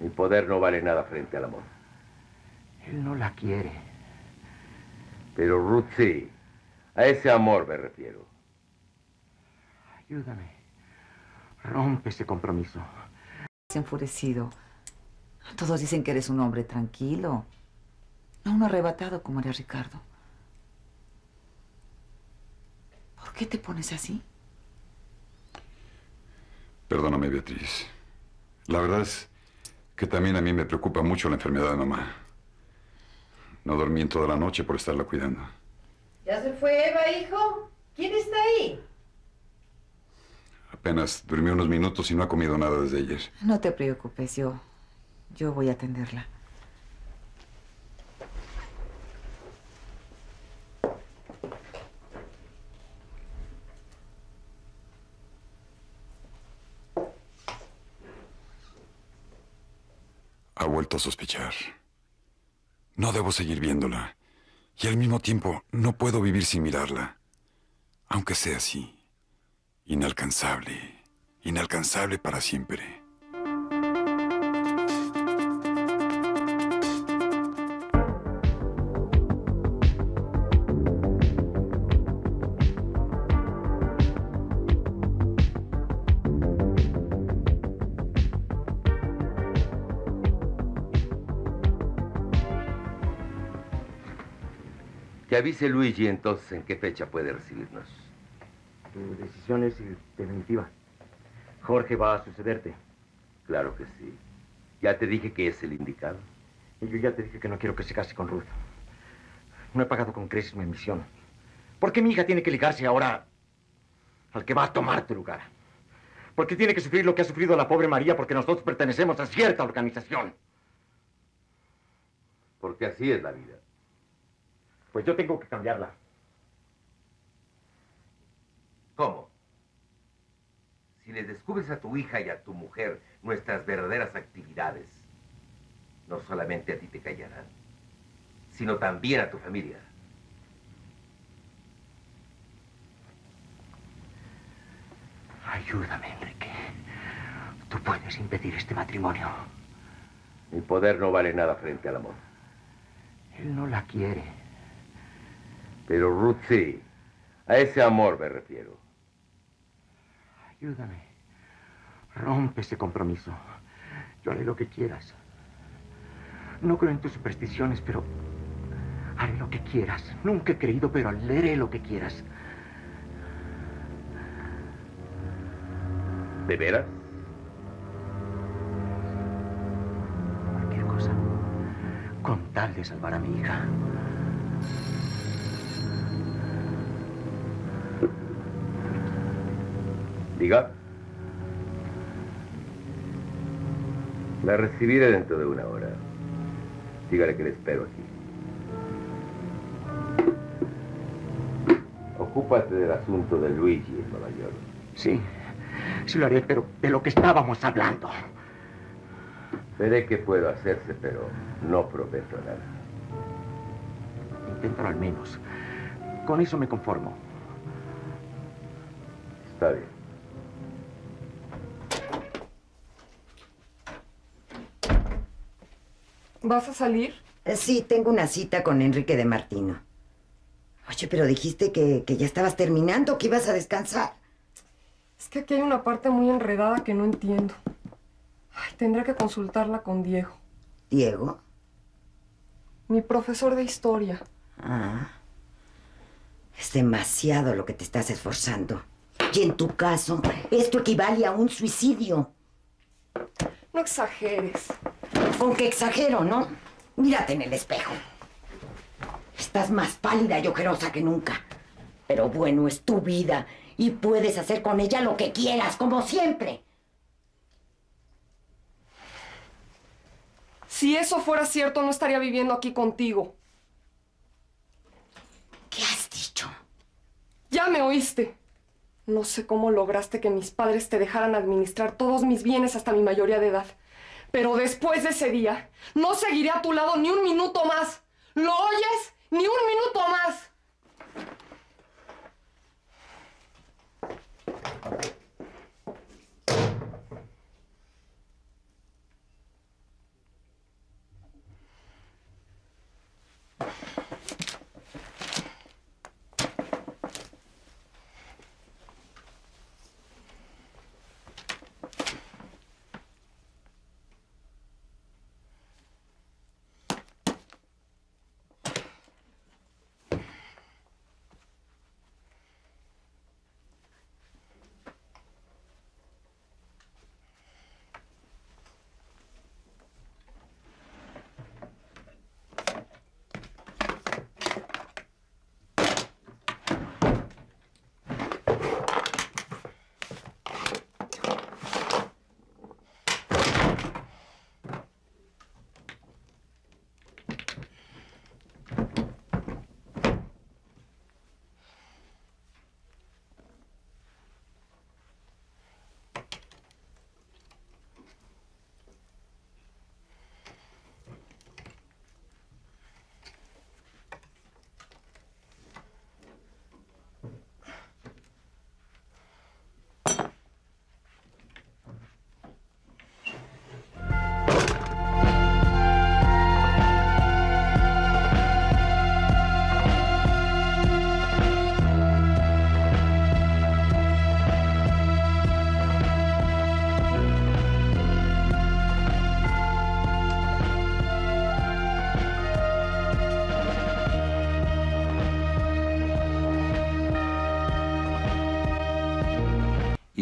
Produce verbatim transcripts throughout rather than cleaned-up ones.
Mi poder no vale nada frente al amor. Él no la quiere. Pero Ruth sí. A ese amor me refiero. Ayúdame. Rompe ese compromiso. Has enfurecido. Todos dicen que eres un hombre tranquilo. No uno arrebatado como era Ricardo. ¿Por qué te pones así? Perdóname, Beatriz. La verdad es que también a mí me preocupa mucho la enfermedad de mamá. No dormí en toda la noche por estarla cuidando. ¿Ya se fue Eva, hijo? ¿Quién está ahí? Apenas durmió unos minutos y no ha comido nada desde ayer. No te preocupes, yo... yo voy a atenderla. Ha vuelto a sospechar. No debo seguir viéndola. Y al mismo tiempo, no puedo vivir sin mirarla. Aunque sea así. Inalcanzable. Inalcanzable para siempre. Que avise Luigi entonces en qué fecha puede recibirnos. Tu decisión es definitiva. Jorge va a sucederte. Claro que sí. Ya te dije que es el indicado. Y yo ya te dije que no quiero que se case con Ruth. No he pagado con creces mi misión. ¿Por qué mi hija tiene que ligarse ahora al que va a tomar tu lugar? ¿Por qué tiene que sufrir lo que ha sufrido la pobre María porque nosotros pertenecemos a cierta organización? Porque así es la vida. Pues yo tengo que cambiarla. ¿Cómo? Si les descubres a tu hija y a tu mujer nuestras verdaderas actividades, no solamente a ti te callarán, sino también a tu familia. Ayúdame, Enrique. Tú puedes impedir este matrimonio. Mi poder no vale nada frente al amor. Él no la quiere. Pero Ruth sí. A ese amor me refiero. Ayúdame. Rompe ese compromiso. Yo haré lo que quieras. No creo en tus supersticiones, pero haré lo que quieras. Nunca he creído, pero haré lo que quieras. ¿De veras? Cualquier cosa. Con tal de salvar a mi hija. Diga. La recibiré dentro de una hora. Dígale que le espero aquí. Ocúpate del asunto de Luigi en Nueva York. Sí, sí lo haré, pero de lo que estábamos hablando. Veré qué puedo hacerse, pero no prometo nada. Inténtalo al menos. Con eso me conformo. Está bien. ¿Vas a salir? Sí, tengo una cita con Enrique de Martino. Oye, pero dijiste que, que ya estabas terminando, que ibas a descansar. Es que aquí hay una parte muy enredada que no entiendo. Ay, tendré que consultarla con Diego. ¿Diego? Mi profesor de historia. Ah. Es demasiado lo que te estás esforzando. Y en tu caso, esto equivale a un suicidio. No exageres. Con que exagero, ¿no? Mírate en el espejo. Estás más pálida y ojerosa que nunca. Pero bueno, es tu vida y puedes hacer con ella lo que quieras, como siempre. Si eso fuera cierto, no estaría viviendo aquí contigo. ¿Qué has dicho? Ya me oíste. No sé cómo lograste que mis padres te dejaran administrar todos mis bienes hasta mi mayoría de edad. Pero después de ese día, no seguiré a tu lado ni un minuto más. ¿Lo oyes? ¡Ni un minuto más!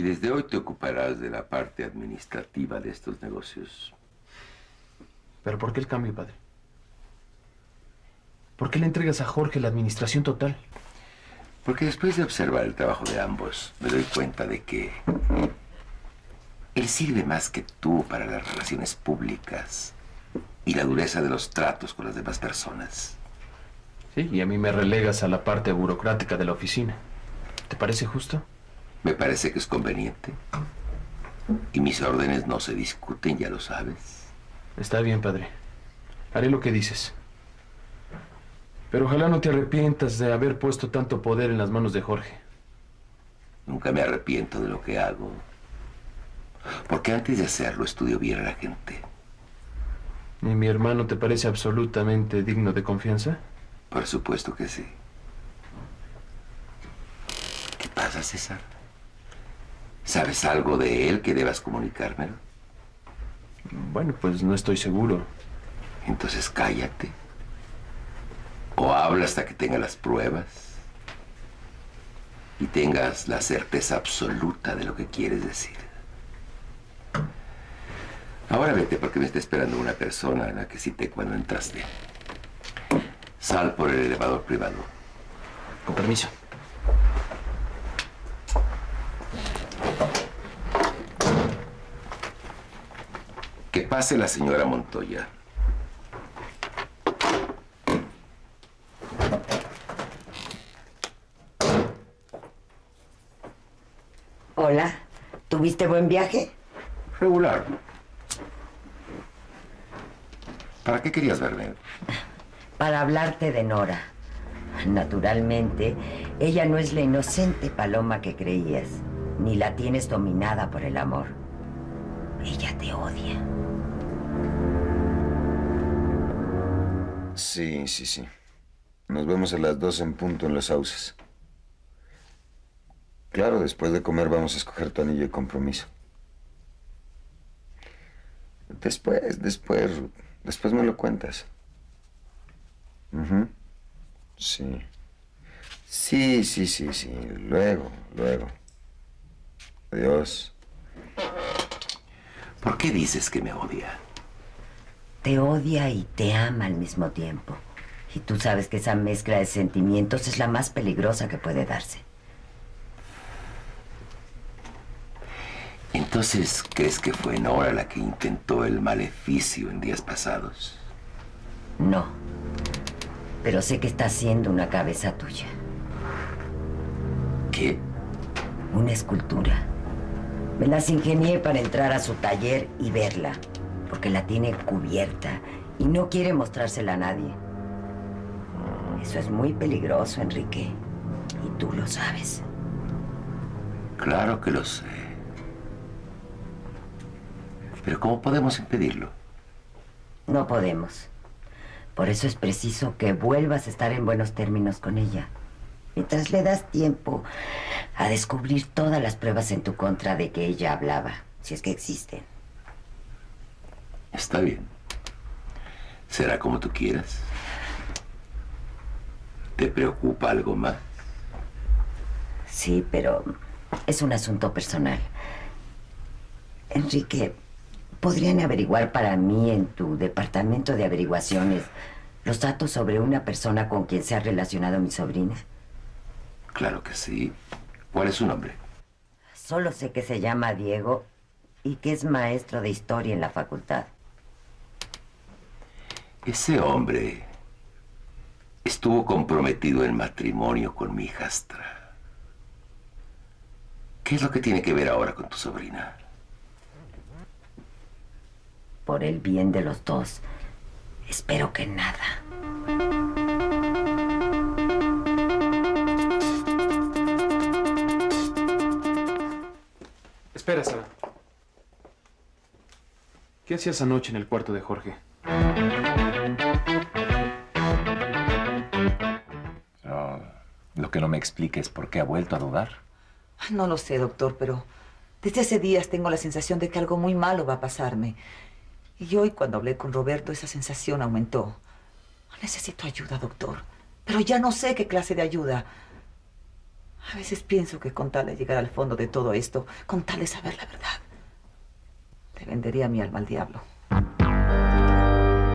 Y desde hoy te ocuparás de la parte administrativa de estos negocios. ¿Pero por qué el cambio, padre? ¿Por qué le entregas a Jorge la administración total? Porque después de observar el trabajo de ambos, me doy cuenta de que él sirve más que tú para las relaciones públicas y la dureza de los tratos con las demás personas. Sí, y a mí me relegas a la parte burocrática de la oficina. ¿Te parece justo? Me parece que es conveniente. Y mis órdenes no se discuten, ya lo sabes. Está bien, padre. Haré lo que dices. Pero ojalá no te arrepientas de haber puesto tanto poder en las manos de Jorge. Nunca me arrepiento de lo que hago. Porque antes de hacerlo estudio bien a la gente. ¿Y mi hermano te parece absolutamente digno de confianza? Por supuesto que sí. ¿Qué pasa, César? ¿Sabes algo de él que debas comunicármelo? Bueno, pues no estoy seguro. Entonces cállate. O habla hasta que tenga las pruebas y tengas la certeza absoluta de lo que quieres decir. Ahora vete, porque me está esperando una persona a la que cité cuando entraste. Sal por el elevador privado. Con permiso. Que pase la señora Montoya. Hola, ¿tuviste buen viaje? Regular. ¿Para qué querías verme? Para hablarte de Nora. Naturalmente, ella no es la inocente paloma que creías, ni la tienes dominada por el amor. Ella te odia. Sí, sí, sí. Nos vemos a las dos en punto en Los Sauces. Claro, después de comer vamos a escoger tu anillo de compromiso. Después, después, Ruth. Después me lo cuentas. Uh-huh. Sí. Sí, sí, sí, sí. Luego, luego. Adiós. ¿Por qué dices que me odia? Te odia y te ama al mismo tiempo. Y tú sabes que esa mezcla de sentimientos es la más peligrosa que puede darse. Entonces, ¿crees que fue Nora la que intentó el maleficio en días pasados? No. Pero sé que está haciendo una cabeza tuya. ¿Qué? Una escultura. Me las ingenié para entrar a su taller y verla, porque la tiene cubierta y no quiere mostrársela a nadie. Eso es muy peligroso, Enrique. Y tú lo sabes. Claro que lo sé. Pero ¿cómo podemos impedirlo? No podemos. Por eso es preciso que vuelvas a estar en buenos términos con ella. Mientras le das tiempo a descubrir todas las pruebas en tu contra de que ella hablaba, si es que existen. Está bien. Será como tú quieras. ¿Te preocupa algo más? Sí, pero es un asunto personal. Enrique, ¿podrían averiguar para mí en tu departamento de averiguaciones los datos sobre una persona con quien se ha relacionado mi sobrina? Claro que sí. ¿Cuál es su nombre? Solo sé que se llama Diego y que es maestro de historia en la facultad. Ese hombre estuvo comprometido en matrimonio con mi hijastra. ¿Qué es lo que tiene que ver ahora con tu sobrina? Por el bien de los dos, espero que nada. Espera, Sara. ¿Qué hacías anoche en el cuarto de Jorge? Oh, lo que no me explica es por qué ha vuelto a dudar. No lo sé, doctor, pero desde hace días tengo la sensación de que algo muy malo va a pasarme. Y hoy, cuando hablé con Roberto, esa sensación aumentó. Necesito ayuda, doctor. Pero ya no sé qué clase de ayuda. A veces pienso que con tal de llegar al fondo de todo esto, con tal de saber la verdad, le vendería mi alma al diablo.